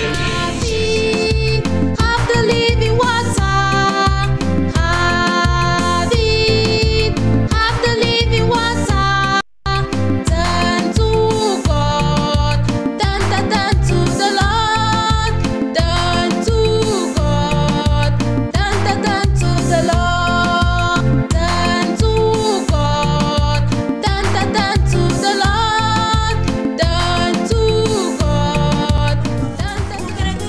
Have the living water. Have the living water. Turn to God. Turn to the Lord. Turn to God. Turn to the Lord. Turn to God. Turn to the Lord. Turn to God.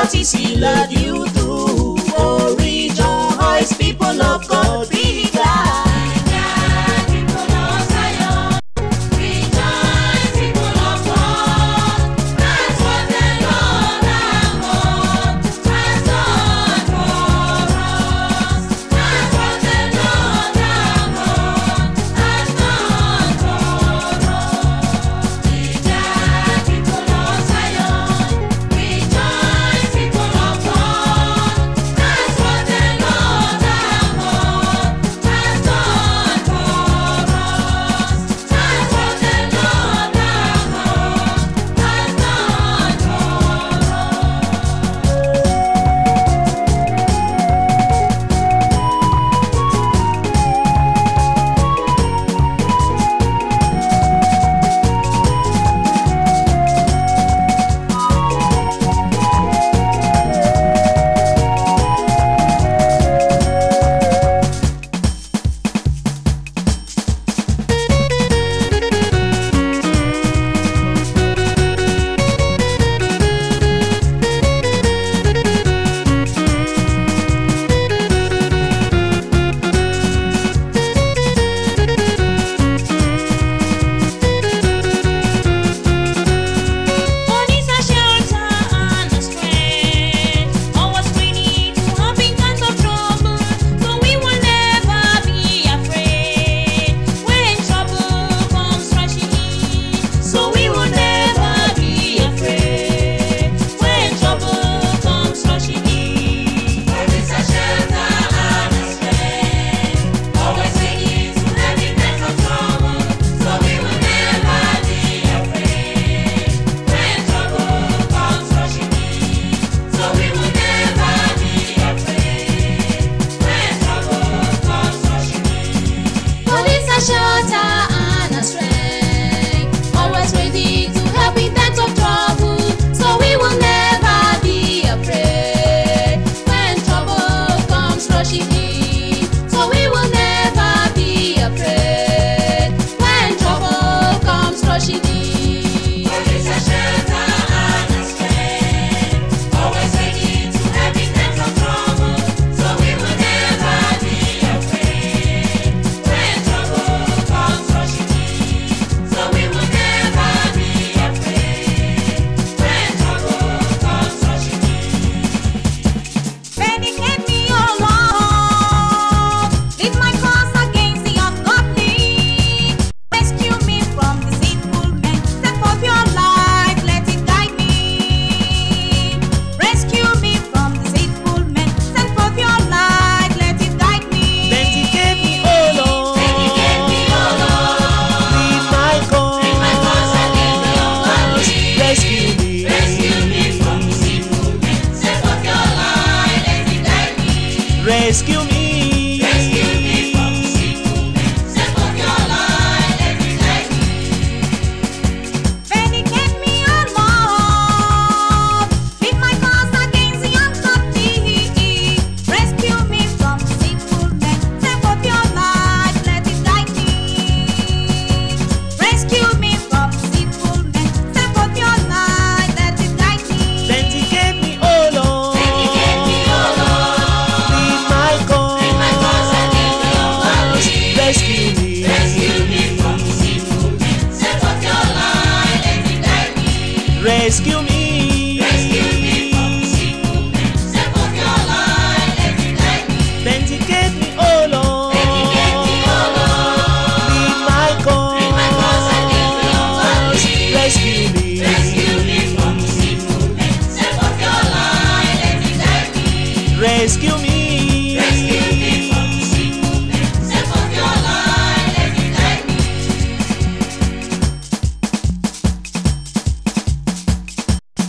What is He led you through? Oh, rejoice, people of God, be glad. Rescue me. Rescue me from sinful men. Save of your life, let me guide me. Vindicate me, O Lord. Plead my cause against the ungodly. Rescue me from sinful men. Save of your life, let it guide me. Rescue me from sinful men. Save of your life, let it guide me. Vindicate me, O Lord. Vindicate me, O Lord. Rescue me. Rescue me from sinful men. Save of your life, let it guide me. Rescue me. Rescue me from sinful men. Save of your life, let it guide me. Vindicate me, O Lord. Vindicate me, O Lord. Be my cause against the ungodly. Rescue me. Rescue me from sinful men. Save of your life, let it guide me. Rescue me. Rescue me from sinful men. Save of your life, let it guide me.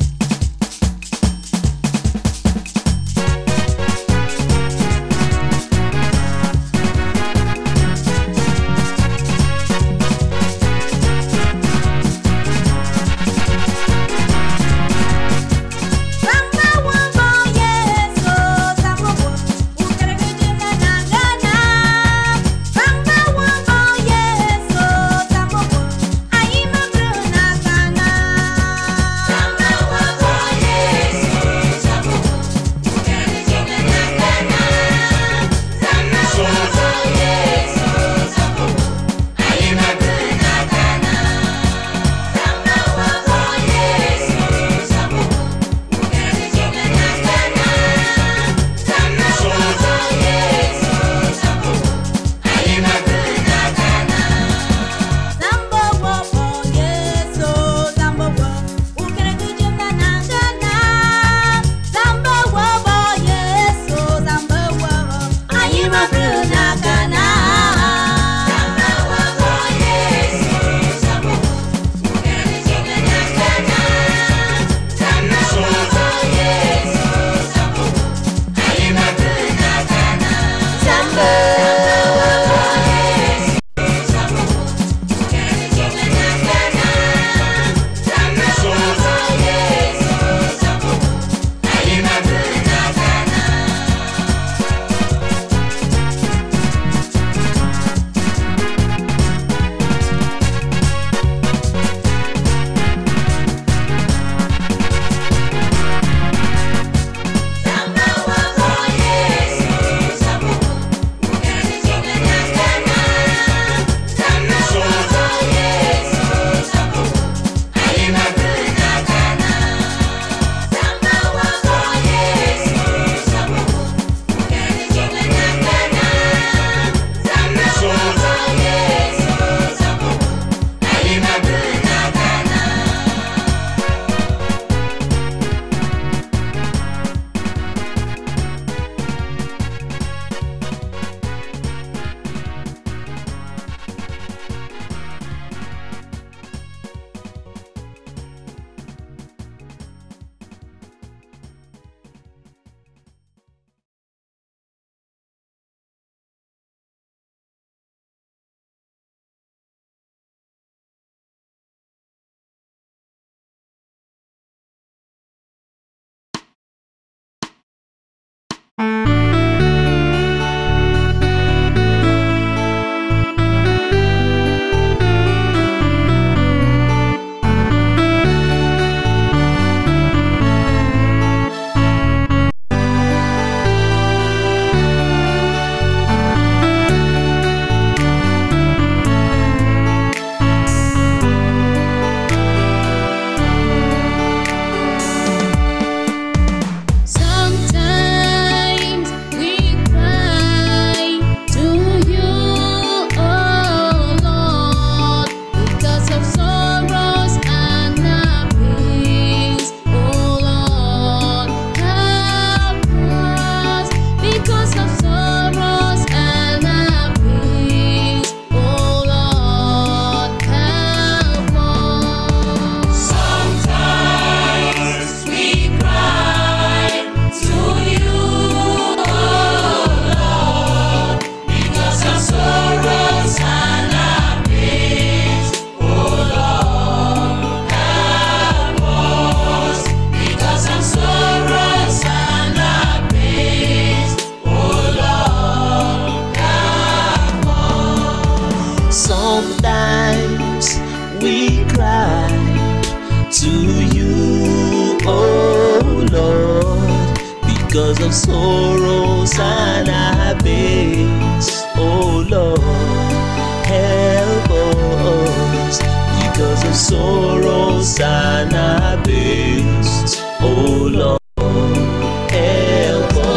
Sometimes we cry to you, oh Lord, because of sorrows and our pains. Oh Lord, help us because of sorrows and our pains. Oh Lord, help us.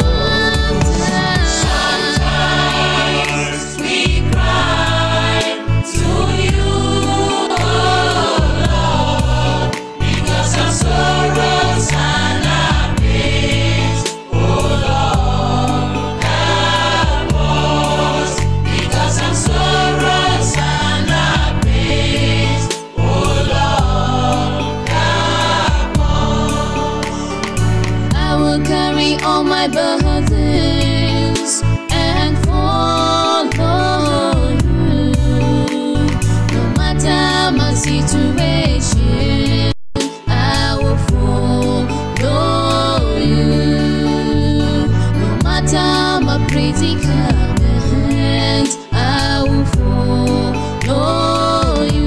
Sometimes we cry to you, oh Lord, because of sorrows and our pains. Oh Lord, help us because of sorrows and our pains. Oh Lord, help us. I will carry all my burdens and follow you. No matter my situation, I will follow you. No matter my predicament, I will follow you.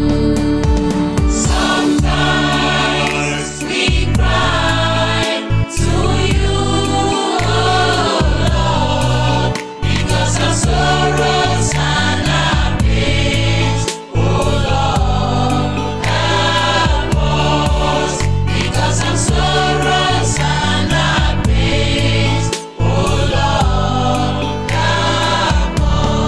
Sometimes we cry to you, oh Lord, because of sorrows and our pains. Oh Lord, help us because of sorrows and our pains. Oh Lord, help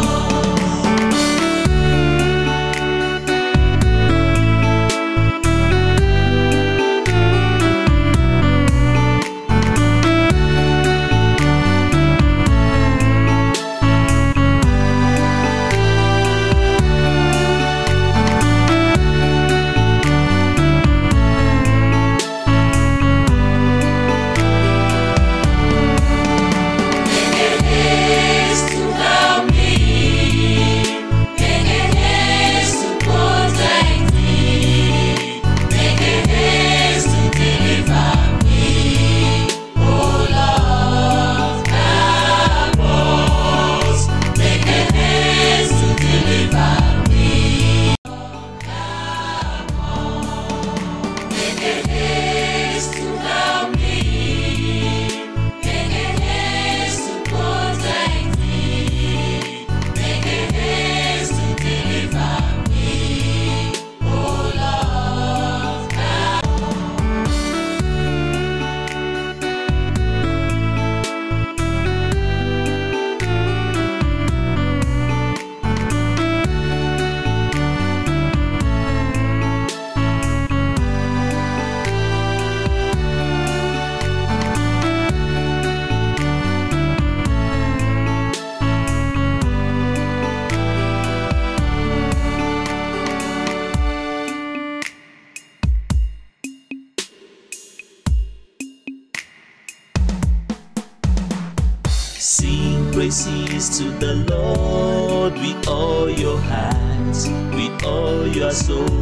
Sing praises to the Lord with all your heart, with all your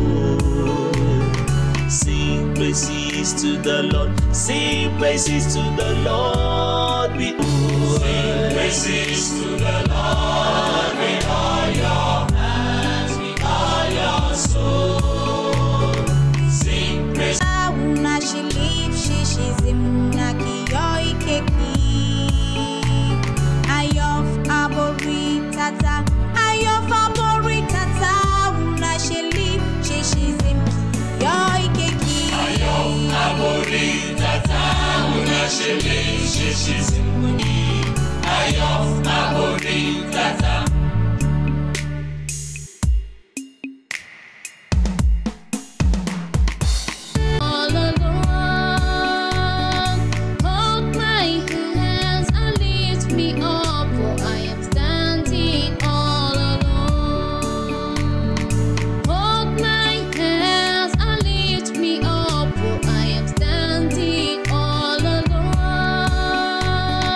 soul. Sing praises to the Lord, sing praises to the Lord with Sing praises to the Lord with all your hands, with all your soul. Sing praises. Una shilif shishizimna kiyoi keki Ayof aboritata Una shilif shishizim kiyoi keki Aboritata, una shele, shishizimuni. Ayof aboritata. All alone, hold my hands and lift me up, for I am standing all alone. Hold my hands and lift me up, for I am standing all alone.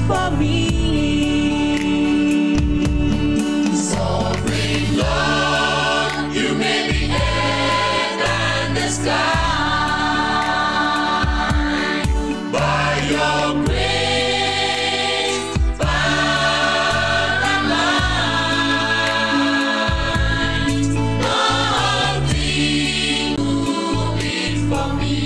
for me. Sovereign Lord, you made the earth and the sky. By your grace, far and wide, nothing will be for me.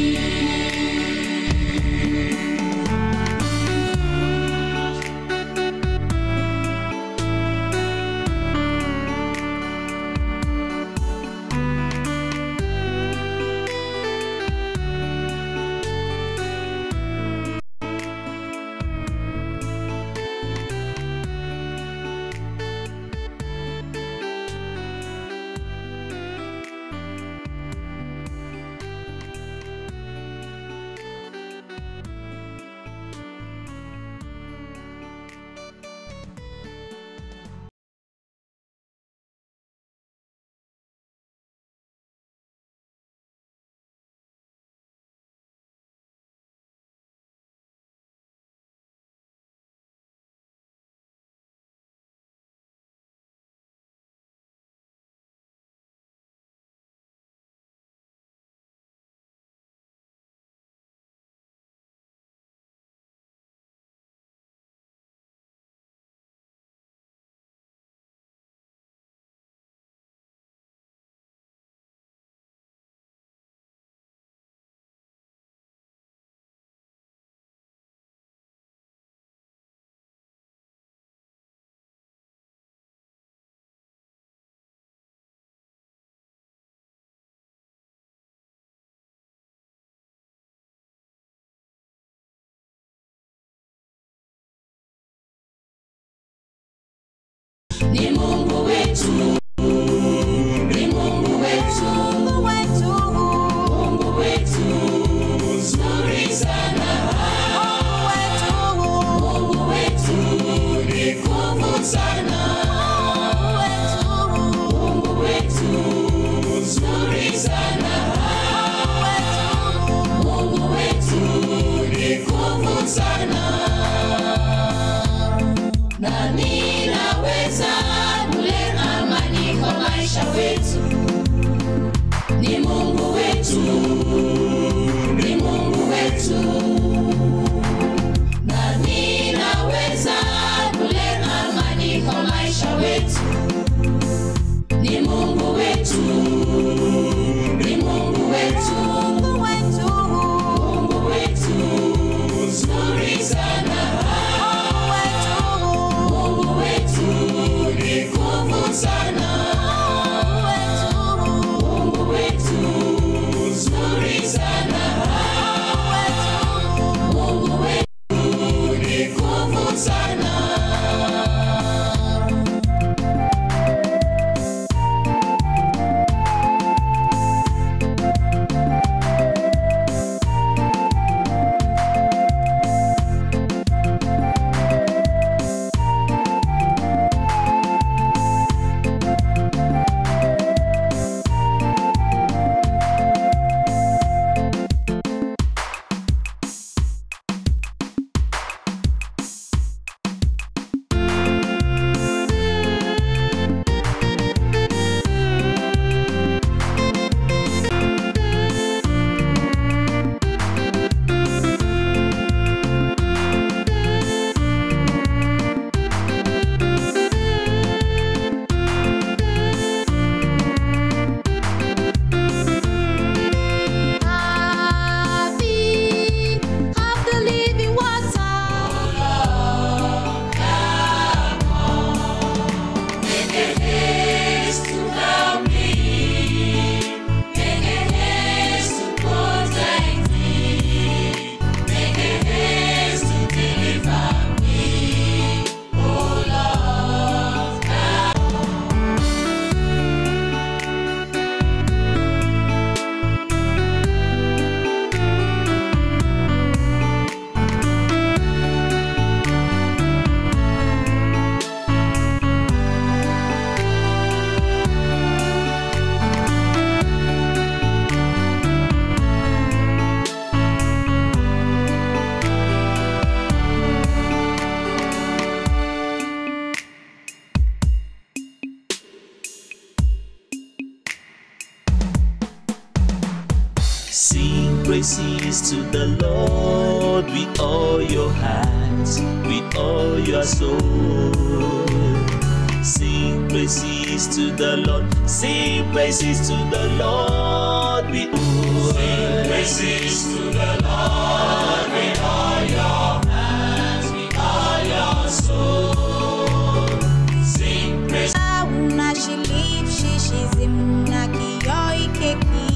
Ni Mungu wetu, ni Mungu wetu, Mungu wetu, nzuri sana. Mungu wetu ni nguvu sana. Mungu wetu nzuri sana. Mungu wetu ni nguvu sana. Nani naweza kuleta amani kwa maisha wetu? Ni Mungu wetu, ni Mungu wetu. Nani naweza kuleta amani kwa maisha wetu? Ni Mungu wetu, ni Mungu wetu. Mungu wetu nzuri sana. Mungu wetu ni nguvu sana. Mungu wetu nzuri sana. Mungu wetu ni nguvu sana. praises to the Lord with all your heart, with all your soul. Sing praises to the Lord, sing praises to the Lord with all. Sing praises to the Lord with all your hands, with all your soul. Sing praises. Una she live, she's na kiyoi keki.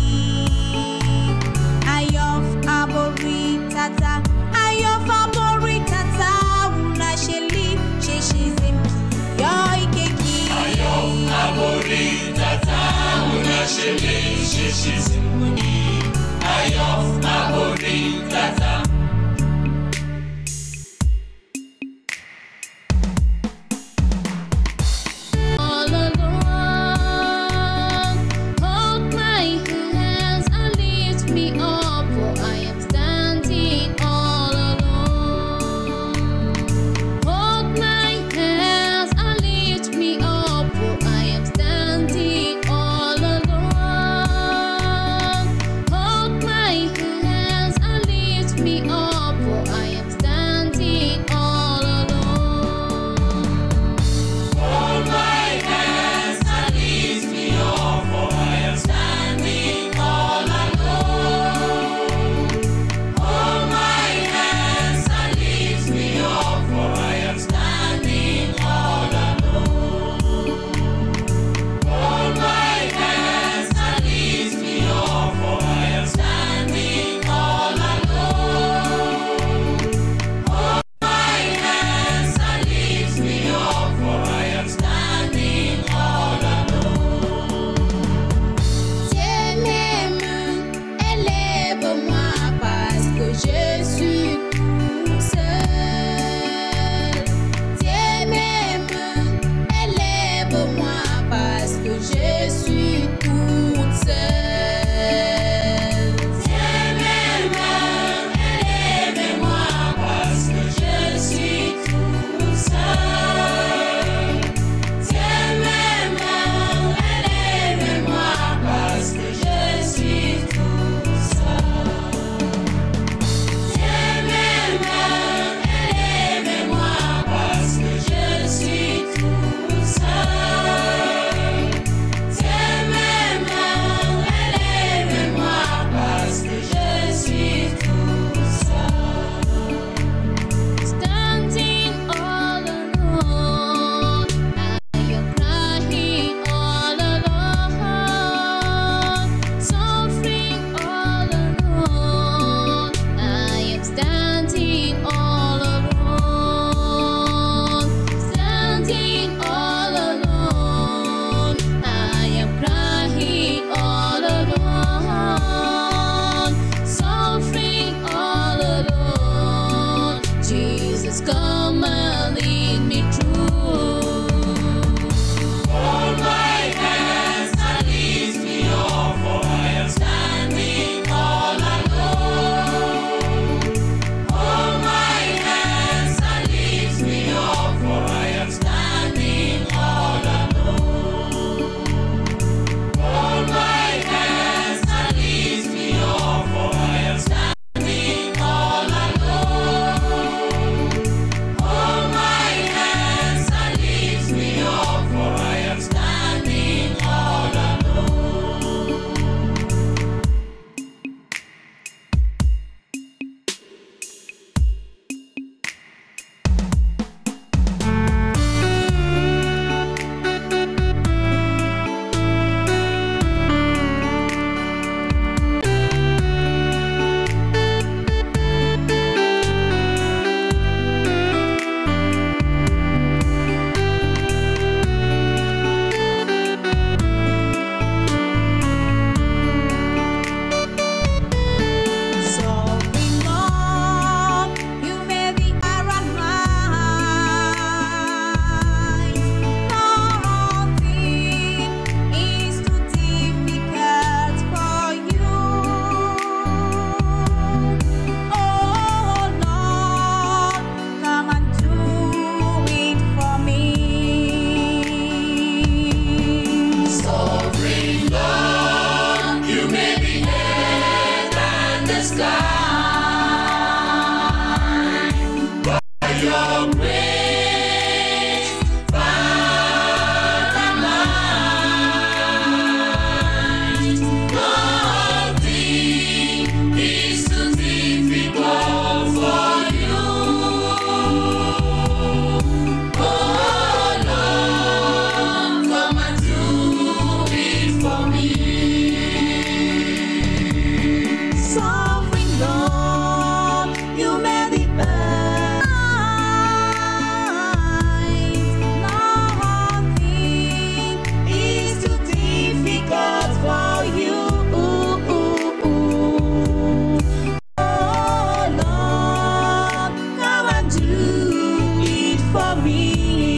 Ayof abori tata, ayof abori tata. Una she live, she's kiyoi keki. Ayof abori tata, una she live, she's Ayof abori tata. All alone, hold my hands and lift me up, for I am standing all alone. Hold my hands and lift me up, for I am standing all alone. Hold my hands and lift me up, for I am standing all alone. Hold my hands and lift me up, for I am standing all alone. Hold my hands and lift me up, for I am standing all alone. Hold my hands and lift me up, for I am standing all alone. Hold my hands and lift me up, for I am standing all alone. Tiens mes mains, élève-moi parce que je suis tout seul. Tiens mes mains, élève-moi parce que je suis toute seule. Tiens mes mains, élève-moi parce que je suis tout seul. Tiens mes mains, élève-moi parce que je suis tout seul. Tiens mes mains, élève-moi parce que je suis tout seul. Tiens mes mains, élève-moi parce que je suis tout seul. Standing all alone, I am crying all alone, suffering all alone. I am standing all alone, standing all alone. I am crying all alone, suffering all alone. Jesus, come and lead me through. Hold my hands and lift me up, for I am standing all alone. Hold my hands and lift me up, for I am standing all alone. Hold my hands and lift me up, for I am standing all alone. Hold my for me.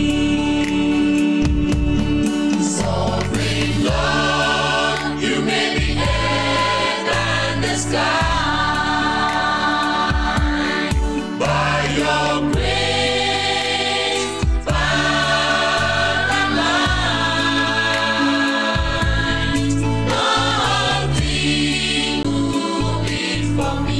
Sovereign Lord, you made the earth and the sky. By your grace, far and wide, nothing will be for me.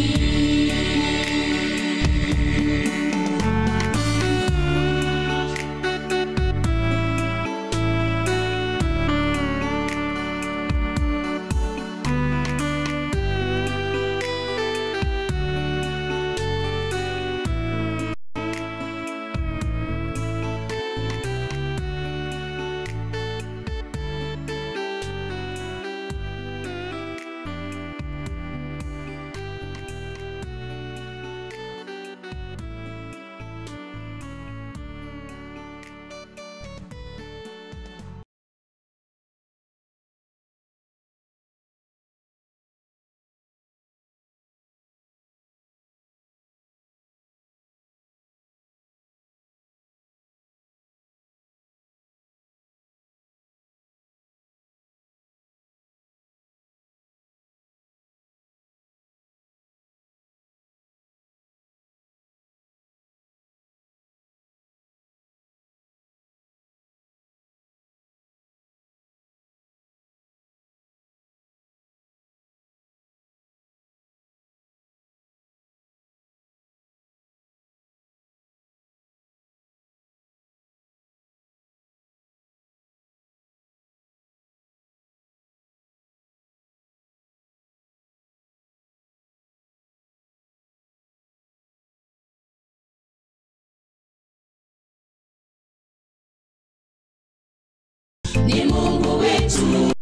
Ni Mungu wetu.